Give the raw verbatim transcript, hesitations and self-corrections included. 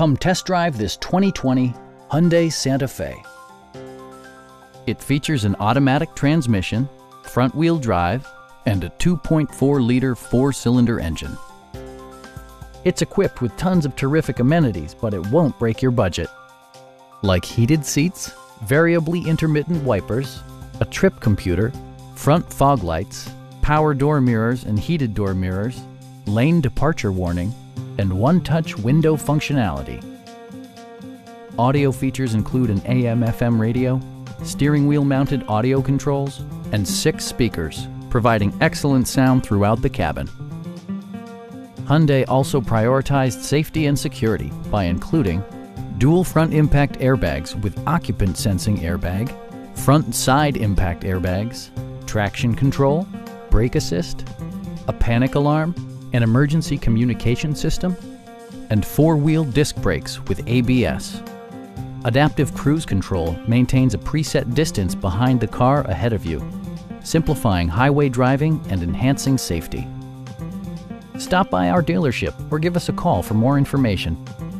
Come test drive this twenty twenty Hyundai Santa Fe. It features an automatic transmission, front-wheel drive, and a two point four liter four-cylinder engine. It's equipped with tons of terrific amenities, but it won't break your budget. Like heated seats, variably intermittent wipers, a trip computer, front fog lights, power door mirrors and heated door mirrors, lane departure warning, and one-touch window functionality. Audio features include an A M F M radio, steering wheel mounted audio controls, and six speakers, providing excellent sound throughout the cabin. Hyundai also prioritized safety and security by including dual front impact airbags with occupant sensing airbag, front and side impact airbags, traction control, brake assist, a panic alarm, an emergency communication system, and four-wheel disc brakes with A B S. Adaptive Cruise Control maintains a preset distance behind the car ahead of you, simplifying highway driving and enhancing safety. Stop by our dealership or give us a call for more information.